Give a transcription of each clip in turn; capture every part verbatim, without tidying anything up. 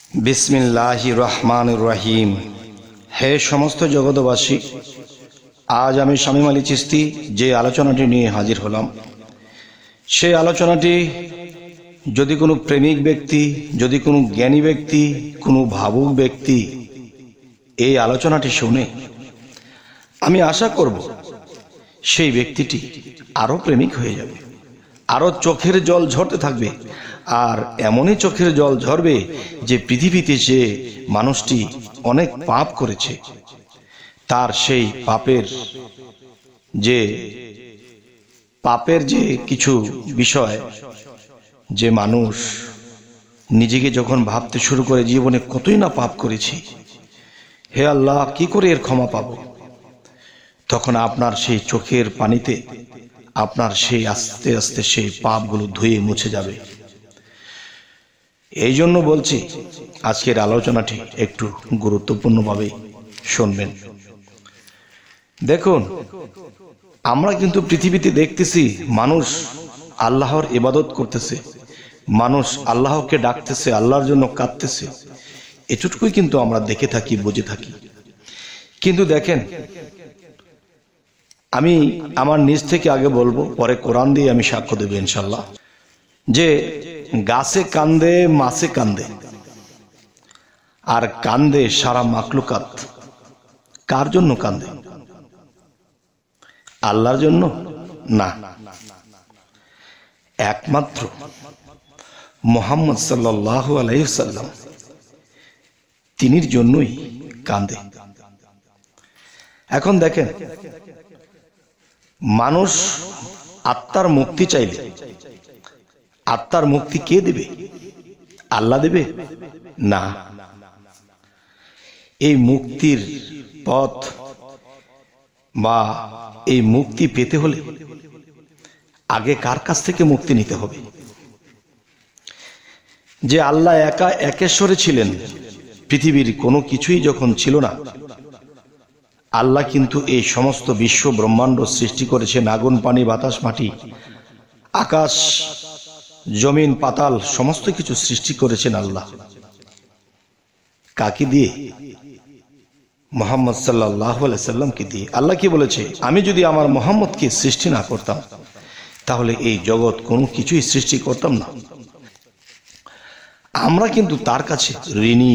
बिस्मिल्लाहिर रहमानिर रहीम। हे समस्त जगतबासी, आज आमी शामीम आली चिश्ती जे आलोचनाटी निये हाजिर हलाम, से आलोचनाटी यदि कोनो प्रेमिक व्यक्ति, यदि कोनो ज्ञानी व्यक्ति, कोनो भावुक व्यक्ति এই আলোচনাটি শুনে আমি আশা করব সেই ব্যক্তিটি আরো প্রেমিক হয়ে যাবে, আরো চোখের জল ঝরতে থাকবে, আর এমনই চোখের জল ঝরবে যে পৃথিবীতে যে মানুষটি অনেক পাপ করেছে তার সেই পাপের যে পাপের যে কিছু বিষয় যে মানুষ নিজেকে যখন ভাবতে শুরু করে জীবনে কতই না পাপ করেছি, হে আল্লাহ কি করে এর ক্ষমা পাবো, তখন আপনার সেই চোখের পানিতে আপনার সেই আস্তে আস্তে সেই পাপগুলো ধুয়ে মুছে যাবে। এই জন্য বলছি আজকের আলোচনাটি একটু গুরুত্বপূর্ণভাবে শুনবেন। দেখুন, আমরা কিন্তু পৃথিবীতে দেখতেছি মানুষ আল্লাহর ইবাদত করতেছে, মানুষ আল্লাহকে ডাকতেছে, আল্লাহর জন্য কাঁদতেছে, এটুকুই কিন্তু আমরা দেখে থাকি, বুঝে থাকি। কিন্তু দেখেন, আমি আমার নিজ থেকে আগে বলবো, পরে কোরআন দিয়ে আমি সাক্ষ্য দেব ইনশাল্লাহ, যে গাছে কান্দে মাছে কান্দে আর কান্দে সারা মাখলুকাত। কার জন্য কান্দে? আল্লাহর জন্য না, একমাত্র মুহাম্মদ সাল্লাল্লাহু আলাইহি ওয়াসাল্লাম তিনির জন্যই কান্দে। এখন দেখেন, মানুষ আত্মার মুক্তি চাইলে আত্মার মুক্তি কে দেবে? আল্লাহ দেবে? না। এই মুক্তির পথ বা এই মুক্তি পেতে হলে আগে কার কাছ থেকে মুক্তি নিতে হবে? যে আল্লাহ একা একেশ্বরে ছিলেন, পৃথিবীর কোনো কিছুই যখন ছিল না, আল্লাহ কিন্তু এই সমস্ত বিশ্ব ব্রহ্মাণ্ড সৃষ্টি করেছেন। আগুন, পানি, বাতাস, মাটি, আকাশ, জমিন, পাতাল, সমস্ত কিছু সৃষ্টি করেছেন আল্লাহ। কাকে দিয়ে? মুহাম্মদ সাল্লাল্লাহু আলাইহি সাল্লামকে দিয়ে। আল্লাহ কি বলেছে? আমি যদি আমার মুহাম্মদকে সৃষ্টি না করতাম তাহলে এই জগৎ কোনো কিছুই সৃষ্টি করতাম না। আমরা কিন্তু তার কাছে ঋণী।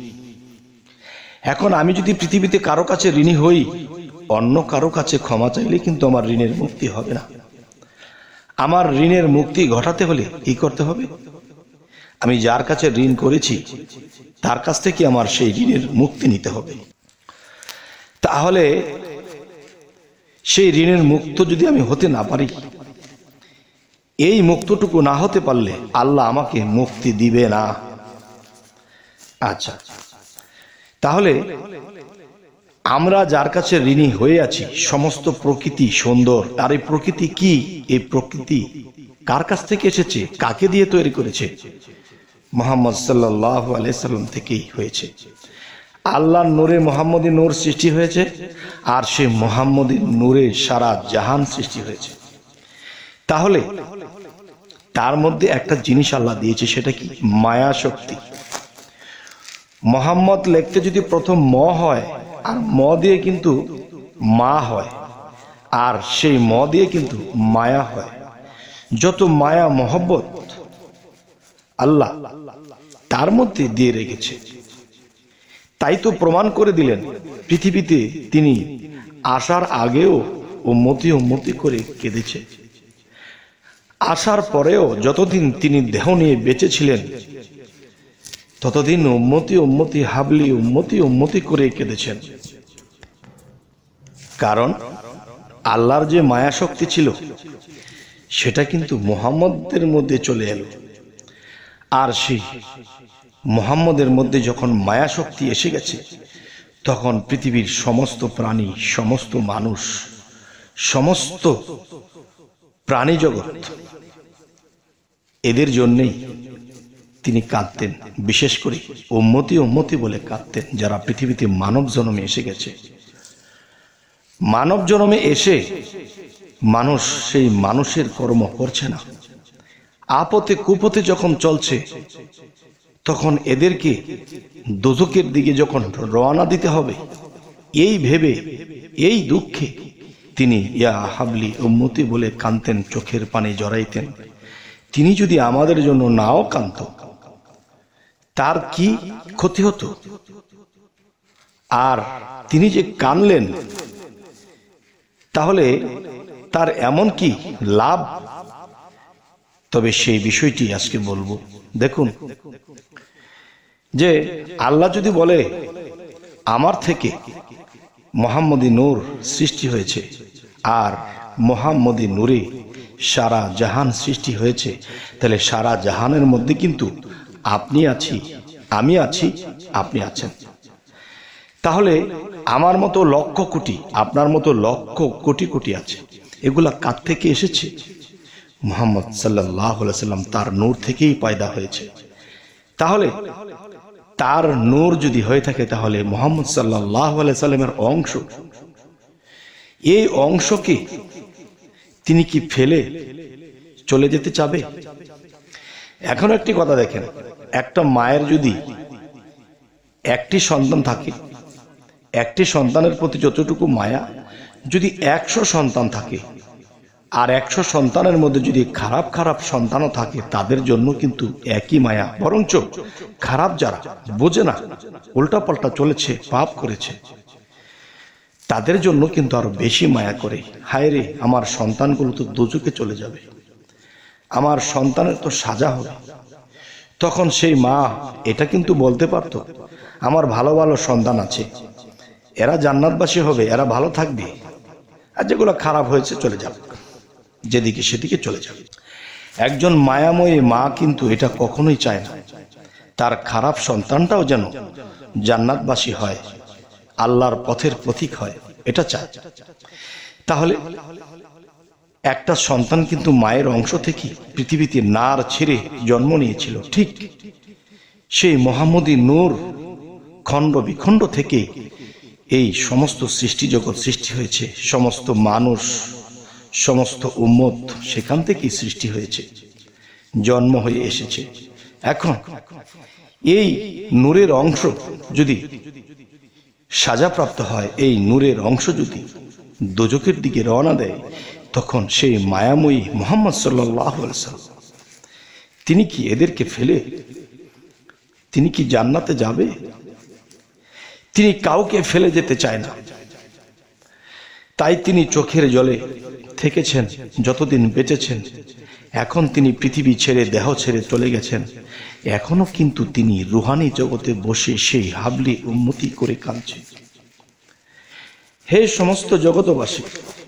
এখন আমি যদি পৃথিবীতে কারো কাছে ঋণী হই, অন্য কারো কাছে ক্ষমা চাইলে কিন্তু আমার ঋণের মুক্তি হবে না। আমার ঋণের মুক্তি ঘটাতে হলে কি করতে হবে? আমি যার কাছে ঋণ করেছি তার কাছ থেকে আমার সেই ঋণের মুক্তি নিতে হবে। তাহলে সেই ঋণের মুক্ত যদি আমি হতে না পারি, এই মুক্তটুকু না হতে পারলে আল্লাহ আমাকে মুক্তি দিবে না। আচ্ছা, তাহলে আমরা যার কাছে ঋণী হয়ে আছি, সমস্ত প্রকৃতি সুন্দর, আর এই প্রকৃতি কি? এই প্রকৃতি কার কাছ থেকে এসেছে? কাকে দিয়ে তৈরি করেছে? মুহাম্মদ সাল্লাল্লাহু আলাইহি সাল্লাম থেকেই হয়েছে। আল্লাহর নূরে মুহাম্মদী নূর সৃষ্টি হয়েছে, আর সেই মুহাম্মদী নূরে সারা জাহান সৃষ্টি হয়েছে। তাহলে তার মধ্যে একটা জিনিস আল্লাহ দিয়েছে, সেটা কি? মায়া শক্তি। মুহাম্মদ লিখতে যদি প্রথম ম হয়, আর ম দিয়ে কিন্তু মা হয়, আর সেই ম দিয়ে কিন্তু মায়া হয়। যত মায়া মহব্বত আল্লাহ তার মধ্যে দিয়ে রেখেছে। তাই তো প্রমাণ করে দিলেন, পৃথিবীতে তিনি আসার আগেও উম্মতি উম্মতি করে কেঁদেছে, আসার পরেও যতদিন তিনি দেহ নিয়ে বেঁচে ছিলেন ততদিন উম্মতি উম্মতি হাবলি উম্মতি উম্মতি করে কেঁদেছেন। কারণ আল্লাহর যে মায়া শক্তি ছিল সেটা কিন্তু মুহাম্মদের মধ্যে চলে এলো, আর সেই মুহাম্মদের মধ্যে যখন মায়া শক্তি এসে গেছে, তখন পৃথিবীর সমস্ত প্রাণী, সমস্ত মানুষ, সমস্ত প্রাণী জগৎ, এদের জন্যেই তিনি কাঁদতেন। বিশেষ করে উম্মতি উম্মতি বলে কাঁদতেন, যারা পৃথিবীতে মানব জন্মে এসে গেছে। মানব জন্মে এসে মানুষ সেই মানুষের কর্ম করছে না, আপতে কুপথে যখন চলছে, তখন এদেরকে দোজখের দিকে যখন রওনা দিতে হবে, এই ভেবে এই দুঃখে তিনি ইয়া হাবলি উম্মতি বলে কাঁদতেন, চোখের পানি জড়াইতেন। তিনি যদি আমাদের জন্য নাও কাঁদত, তার কি ক্ষতি হতো? আর তিনি যে কাঁদলেন, তাহলে তার এমন কি লাভ? তবে সেই বিষয়টি আজকে বলবো। দেখুন, যে আল্লাহ যদি বলে আমার থেকে মোহাম্মদী নূর সৃষ্টি হয়েছে, আর মোহাম্মদী নূরে সারা জাহান সৃষ্টি হয়েছে, তাহলে সারা জাহানের মধ্যে কিন্তু আপনি আছি, আমি আছি, আপনি আছেন। তাহলে আমার মতো লক্ষ কোটি, আপনার মতো লক্ষ কোটি কোটি আছে। এগুলা কার থেকে এসেছে? মুহাম্মদ সাল্লাল্লাহু আলাইহি সাল্লাম তার নূর থেকেই পয়দা হয়েছে। তাহলে তার নূর যদি হয়ে থাকে, তাহলে মুহাম্মদ সাল্লাল্লাহু আলাইহি সাল্লামের অংশ, এই অংশকে তিনি কি ফেলে চলে যেতে চাবে? এখন একটি কথা দেখেন, একটা মায়ের যদি একটি সন্তান থাকে, একটি সন্তানের প্রতি যতটুকু মায়া, যদি একশো সন্তান থাকে, আর একশো সন্তানের মধ্যে যদি খারাপ খারাপ সন্তানও থাকে, তাদের জন্য কিন্তু একই মায়া। বরঞ্চ খারাপ যারা বোঝে না, উল্টা পাল্টা চলেছে, পাপ করেছে, তাদের জন্য কিন্তু আরো বেশি মায়া করে। হায় রে, আমার সন্তানগুলো তো দোজখে চলে যাবে, আমার সন্তানের তো সাজা হবে। তখন সেই মা এটা কিন্তু বলতে পারতো, আমার ভালো ভালো সন্তান আছে, এরা জান্নাতবাসী হবে, এরা ভালো থাকবে, আর যেগুলো খারাপ হয়েছে চলে যাবে, যেদিকে সেদিকে চলে যাবে। একজন মায়াময়ী মা কিন্তু এটা কখনোই চায় না, তার খারাপ সন্তানটাও যেন জান্নাতবাসী হয়, আল্লাহর পথের পথিক হয়, এটা চায়। তাহলে একটা সন্তান কিন্তু মায়ের অংশ থেকে পৃথিবীতে নার ছেড়ে জন্ম নিয়েছিল। ঠিক সেই মোহাম্মদী নূর খণ্ড বিখণ্ড থেকে এই সমস্ত সৃষ্টি জগৎ সৃষ্টি হয়েছে, সমস্ত মানুষ, সমস্ত উম্মত সেখান থেকেই সৃষ্টি হয়েছে, জন্ম হয়ে এসেছে। এখন এই নূরের অংশ যদি সাজাপ্রাপ্ত হয়, এই নূরের অংশ যদি দোজখের দিকে রওনা দেয়, তখন সেই মায়াময়ী মুহাম্মদ সাল্লাল্লাহু আলাইহি ওয়াসাল্লাম তিনি কি এদেরকে ফেলে তিনি কি জান্নাতে যাবে? তিনি কাউকে ফেলে যেতে চায় না, তাই তিনি চোখের জলে থেকেছেন যতদিন বেঁচেছেন। এখন তিনি পৃথিবী ছেড়ে, দেহ ছেড়ে চলে গেছেন, এখনো কিন্তু তিনি রুহানি জগতে বসে সেই হাবলি উম্মতি করে কাঁদছে। হে সমস্ত জগতবাসী,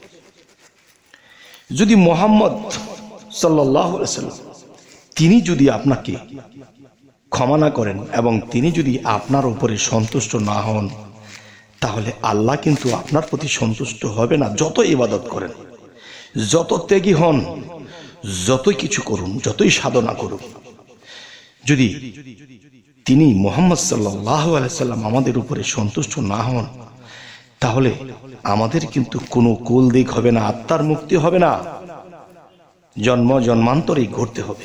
যদি মুহাম্মদ সাল্লাল্লাহু আলাইহি ওয়াসাল্লাম তিনি যদি আপনাকে ক্ষমা না করেন এবং তিনি যদি আপনার উপরে সন্তুষ্ট না হন, তাহলে আল্লাহ কিন্তু আপনার প্রতি সন্তুষ্ট হবে না। যত ইবাদত করেন, যত ত্যাগী হন, যতই কিছু করুন, যতই সাধনা করুন, যদি তিনি মুহাম্মদ সাল্লাল্লাহু আলাইহি ওয়াসাল্লাম আমাদের উপরে সন্তুষ্ট না হন, তাহলে আমাদের কিন্তু কোনো কুল দিক হবে না, আত্মার মুক্তি হবে না, জন্ম জন্মান্তরেই ঘটতে হবে।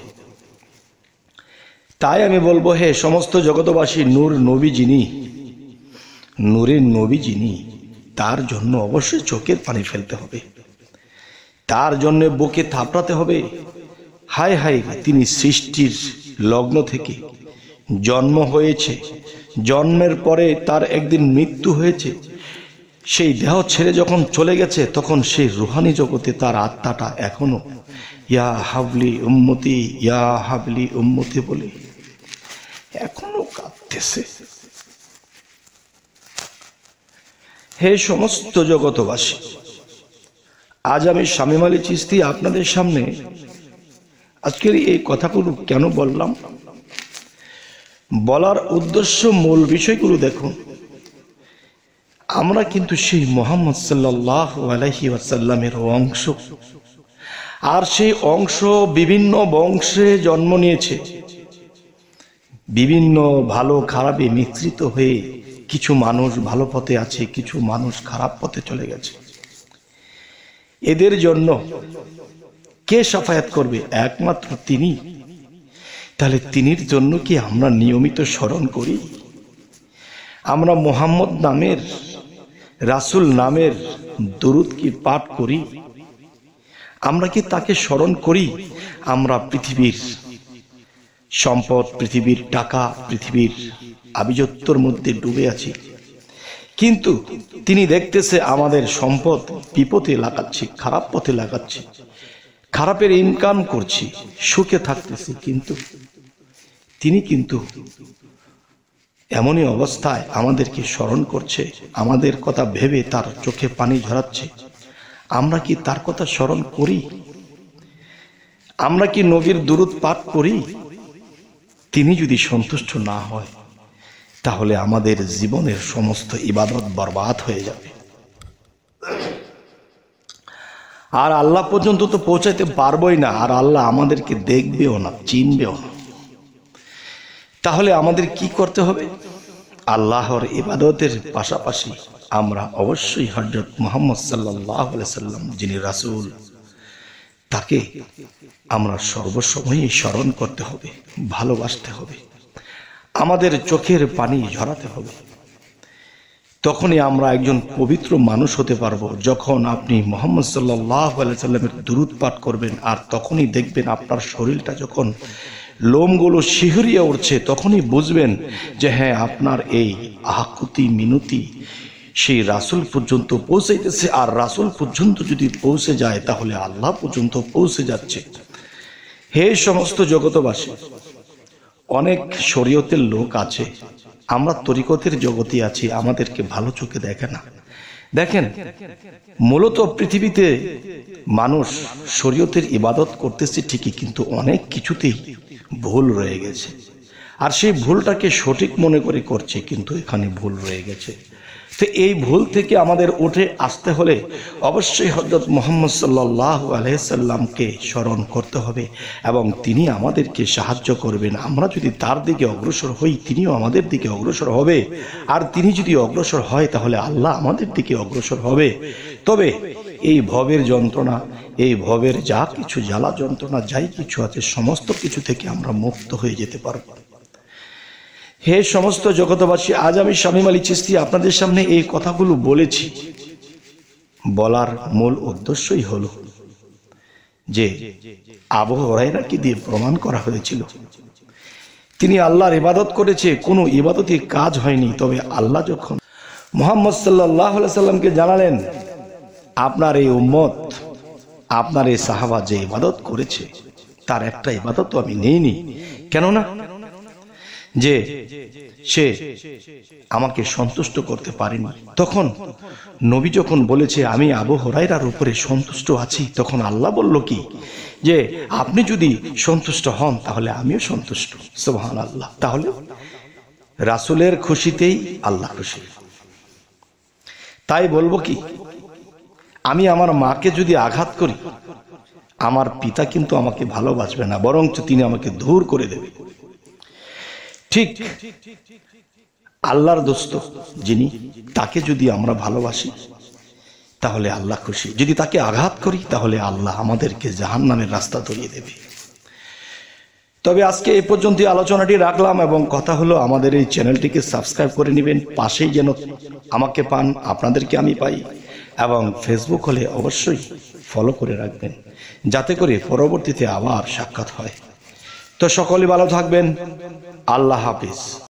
তাই আমি বলবো, হে সমস্ত জগতবাসী, নূর নবী যিনি, নূরের নবী যিনি, তার জন্য অবশ্যই চোখের পানি ফেলতে হবে, তার জন্য বুকে থাপড়াতে হবে। হায় হায়, তিনি সৃষ্টির লগ্ন থেকে জন্ম হয়েছে, জন্মের পরে তার একদিন মৃত্যু হয়েছে, সেই দেহ ছেড়ে যখন চলে গেছে, তখন সেই রুহানি জগতে তার আত্মাটা এখনো ইয়া হাবলি উম্মতি, ইয়া হাবলি উম্মতি বলে এখনো কাঁদতেছে। হে সমস্ত জগতবাসী, আজ আমি শামীম আলী চিশতি আপনাদের সামনে আজকের এই কথাগুলো কেন বললাম, বলার উদ্দেশ্য, মূল বিষয়গুলো দেখুন। আমরা কিন্তু সেই মুহাম্মদ সাল্লাল্লাহু আলাইহি ওয়াসাল্লামের অংশ, আর সেই অংশ বিভিন্ন বংশে জন্ম নিয়েছে, বিভিন্ন ভালো খারাপে মিশ্রিত হয়ে কিছু মানুষ ভালো পথে আছে, কিছু মানুষ খারাপ পথে চলে গেছে। এদের জন্য কে শাফায়াত করবে? একমাত্র তিনি। তাহলে তিনির জন্য কি আমরা নিয়মিত স্মরণ করি? আমরা মোহাম্মদ নামের, রাসূল নামের দরুদ কি পাঠ করি? আমরা কি তাকে স্মরণ করি? আমরা পৃথিবীর সম্পদ, পৃথিবীর টাকা, পৃথিবীর আভিজাত্যের মধ্যে ডুবে আছি, কিন্তু তিনি দেখতেছে আমাদের সম্পদ বিপদে লাগাচ্ছি, খারাপ পথে লাগাচ্ছি, খারাপের ইনকাম করছি, সুখে থাকতেছি, কিন্তু তিনি কিন্তু এমনই অবস্থায় আমাদেরকে স্মরণ করছে, আমাদের কথা ভেবে তার চোখে পানি ঝরাচ্ছে। আমরা কি তার কথা স্মরণ করি? আমরা কি নবীর দুরূদ পাঠ করি? তিনি যদি সন্তুষ্ট না হয় তাহলে আমাদের জীবনের সমস্ত ইবাদত বরবাদ হয়ে যাবে, আর আল্লাহ পর্যন্ত তো পৌঁছাইতে পারবোই না, আর আল্লাহ আমাদেরকে দেখবেও না, চিনবেও না। তাহলে আমাদের কি করতে হবে? আল্লাহর ইবাদতের পাশাপাশি আমরা অবশ্যই হযরত মুহাম্মদ সাল্লাল্লাহু আলাইহি সাল্লাম, যিনি রাসূল, তাকে আমরা সর্বসময়ই স্মরণ করতে হবে, ভালোবাসতে হবে, আমাদের চোখের পানি ঝরাতে হবে। তখনই আমরা একজন পবিত্র মানুষ হতে পারবো। যখন আপনি মুহাম্মদ সাল্লাল্লাহু আলাইহি সাল্লামের দুরূদ পাঠ করবেন, আর তখনই দেখবেন আপনার শরীরটা যখন লোমগুলো শিহরিয়ে উঠছে, তখনই বুঝবেন যে হ্যাঁ, আপনার এই আকুতি মিনতি সেই রাসূল পর্যন্ত পৌঁছাইতেছে, আর রাসূল পর্যন্ত যদি পৌঁছে যায় তাহলে আল্লাহ পর্যন্ত পৌঁছে যাচ্ছে। হে সমস্ত জগতবাসী, অনেক শরীয়তের লোক আছে, আমরা তরিকতের জগতে আছি, আমাদেরকে ভালো চোখে দেখে না। দেখেন, মূলত পৃথিবীতে মানুষ শরীয়তের ইবাদত করতেছে ঠিকই, কিন্তু অনেক কিছুতেই ভুল রয়ে গেছে, আর সেই ভুলটাকে সঠিক মনে করে করছে, কিন্তু এখানে ভুল রয়ে গেছে। তো এই ভুল থেকে আমাদের উঠে আসতে হলে অবশ্যই হযরত মুহাম্মদ সাল্লাল্লাহু আলাইহি সাল্লামকে স্মরণ করতে হবে, এবং তিনি আমাদেরকে সাহায্য করবেন। আমরা যদি তার দিকে অগ্রসর হই, তিনিও আমাদের দিকে অগ্রসর হবে, আর তিনি যদি অগ্রসর হয় তাহলে আল্লাহ আমাদের দিকে অগ্রসর হবে। তবে এই ভবের যন্ত্রণা, এই ভবের যা কিছু জ্বালা যন্ত্রণা যাই কিছু আছে, সমস্ত কিছু থেকে আমরা মুক্ত হয়ে যেতে পারব। হে সমস্ত জগতবাসী, আজ আমি শামীম আলী চিশতি আপনাদের সামনে এই কথাগুলো বলেছি। বলার মূল উদ্দেশ্যই হলো যে আবু হুরায়রাকে দিয়ে প্রমাণ করা হয়েছিল তিনি আল্লাহর ইবাদত করেছে, কোনো ইবাদতই কাজ হয়নি। তবে আল্লাহ যখন মুহাম্মদ সাল্লাল্লাহু আলাইহি সাল্লামকে জানালেন, আপনার এই উম্মত, আপনার এই সাহাবা যে ইবাদত করেছে তার একটা ইবাদত তো আমি নেইনি, কেননা যে সে আমাকে সন্তুষ্ট করতে পারেনি। তখন নবী যখন বলেছে আমি আবু হুরায়রার উপরে সন্তুষ্ট আছি, তখন আল্লাহ বলল কি, যে আপনি যদি সন্তুষ্ট হন তাহলে আমিও সন্তুষ্ট। সুবহানাল্লাহ। তাহলে রাসূলের খুশিতেই আল্লাহ খুশি। তাই বলবো কি, আমি আমার মাকে যদি আঘাত করি, আমার পিতা কিন্তু আমাকে ভালোবাসবে না, বরঞ্চ তিনি আমাকে দূর করে দেবে। ঠিক আল্লাহর দোস্ত যিনি, তাকে যদি আমরা ভালোবাসি তাহলে আল্লাহ খুশি। যদি তাকে আঘাত করি তাহলে আল্লাহ আমাদেরকে জাহান্নামের রাস্তা ধরিয়ে দেবে। তবে আজকে এই পর্যন্ত আলোচনাটি রাখলাম, এবং কথা হলো আমাদের এই চ্যানেলটিকে সাবস্ক্রাইব করে নেবেন, পাশেই যেন আমাকে পান, আপনাদেরকে আমি পাই, এবং ফেসবুক হলে অবশ্যই ফলো করে রাখবেন, যাতে করে পরবর্তীতে আবার সাক্ষাৎ হয়। তো সকলে ভালো থাকবেন। আল্লাহ হাফিজ।